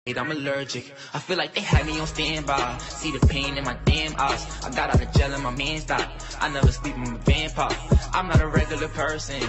I'm allergic. I feel like they had me on standby. See the pain in my damn eyes. I got out of jail and my man's died. I never sleep with my vampire. I'm not a regular person.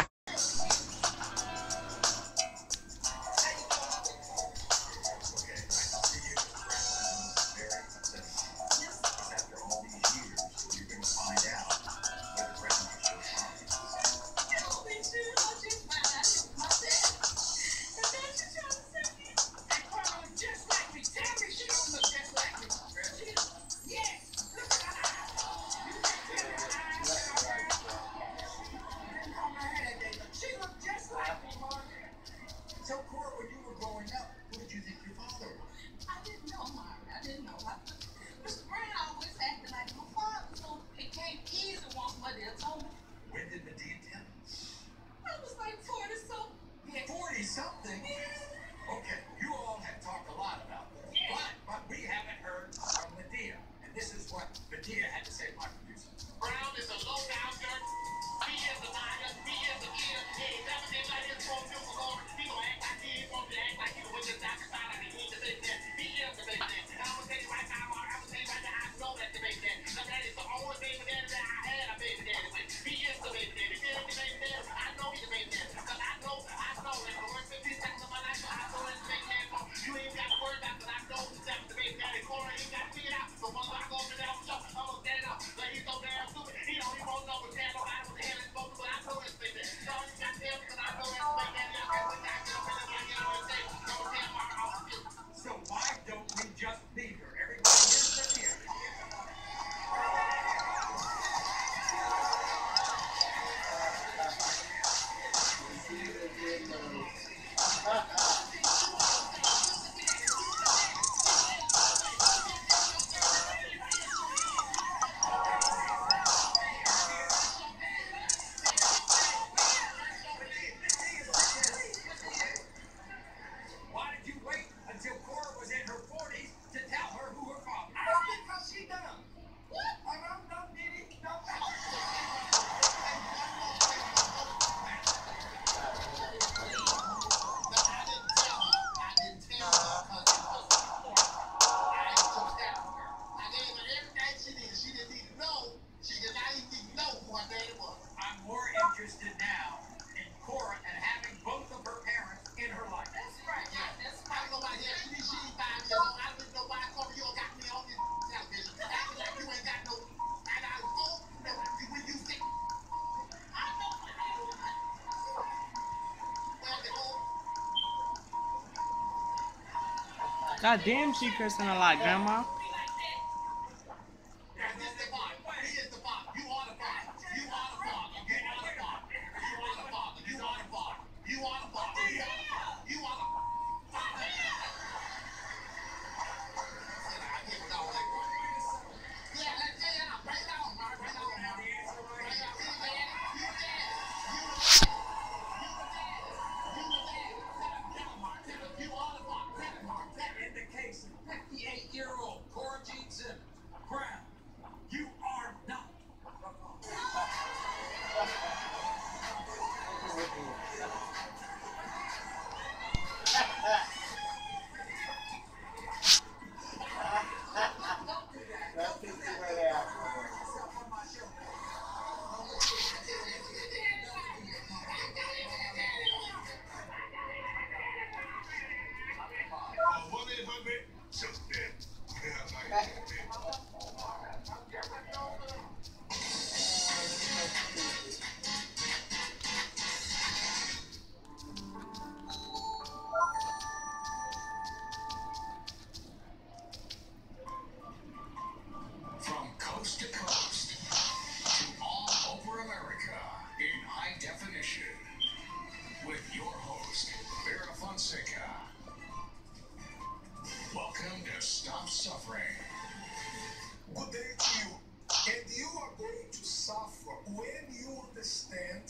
So, Cora, when you were growing up, who did you think your father was? I didn't know, Mom. I didn't know. Mr. Brown always acted like my father, so it came easy once my dad told me. When did Medea tell you? I was like 40-something. Yeah, 40-something? Okay, you all have talked a lot about this, but we haven't heard from Medea. And this is what Medea had to say to my producer. Brown is a low-down dirt. He is a liar. He is a killer. He ain't never been like his phone music on. He gon' act like he ain't want to act like he was just out the side of the heat to make that. He is the big man. And I'm gonna tell you right now, Mark, I'm gonna tell you right now, I know that's the big man. Now, that is the only baby daddy that I had a baby daddy with. He is the baby daddy. He is the baby daddy. I know he's the baby daddy. Because I know that for the worst 15 seconds of my life, I know that's the baby daddy. You ain't got to worry about that. I know that's the baby daddy. Cora ain't got to figure it out. So once I go over there, I'm gonna stand it up. But he's so damn stupid. He don't even know what the hell is supposed to, but I know it's big daddy. So you got to tell me because I know that's the big daddy. So why don't we just leave her? Everybody here's Medea. Why did you wait until Cora was in her 40s to tell her who her father was? Because she done. What? I don't know, did he? No. I'm more interested now in Cora and having both of her parents in her life. That's right. That's right. God damn, she cursing a lot, Grandma. In the case of 58-year-old Cora Jean Simmons, Brown, you are not the From coast to coast to all over America in high definition with your host, Vera Fonseca. Welcome to Stop Suffering. Good day to you. And you are going to suffer when you understand.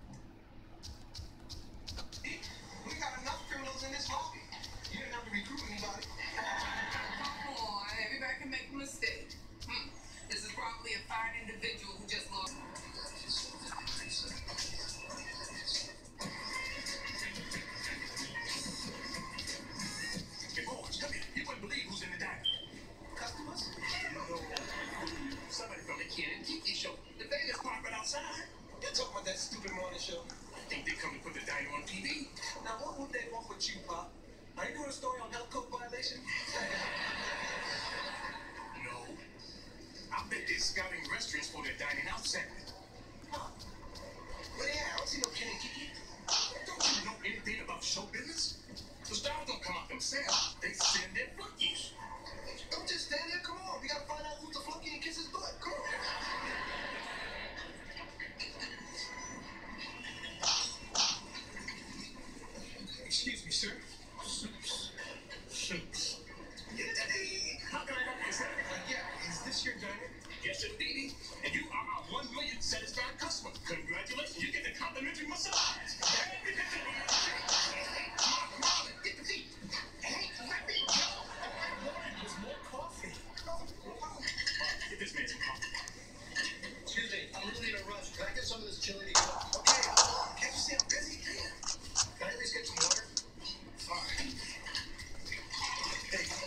We got enough criminals in this lobby. You didn't have to recruit anybody. Come on. Everybody can make a mistake. This is probably a fine individual who just lost. It was story on health code violation? No. I bet they're scouting restaurants for their dining out segment. Huh. But yeah, I don't see no Kenny Kiki. Don't you know anything about show business? The stars don't come out themselves. They send their flunkies. Don't just stand there. Come on. We gotta find out who's the flunky and kiss his butt. Come on. Excuse me, sir. Soups. How can I help you, sir? Yeah, is this your diner? Yes, indeed. And you are our 1 million satisfied customer. Congratulations, you get the complimentary massage. Come on, get the seat. Hey, let me go. There's more coffee. Get this man some coffee. Excuse me, I'm really in a rush. Can I get some of this chili to go? Okay, can't you see I'm busy? Can I at least get some water? All right. There you go.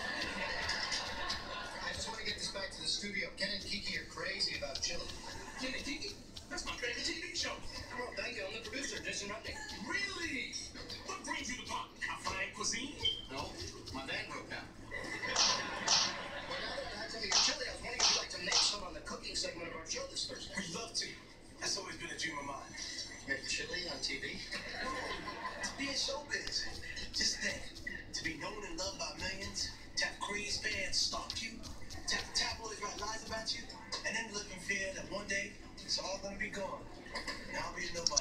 I just want to get this back to the studio. Ken and Kiki are crazy about chili. Ken and Kiki? That's my favorite TV show. Come on, thank you. I'm the producer. Disinterrupting. Really? What brings you to pop? A fine cuisine? No, my van broke down. Well, now that I had some of your chili, I was wondering if you'd like to make some on the cooking segment of our show this Thursday. I'd love to. That's always been a dream of mine. Make chili on TV? To be in showbiz. Just think, to be known and loved by millions, to have crazed fans stalk you, to have tabloids write lies about you, and then live in fear that one day it's all gonna be gone. And I'll be a nobody.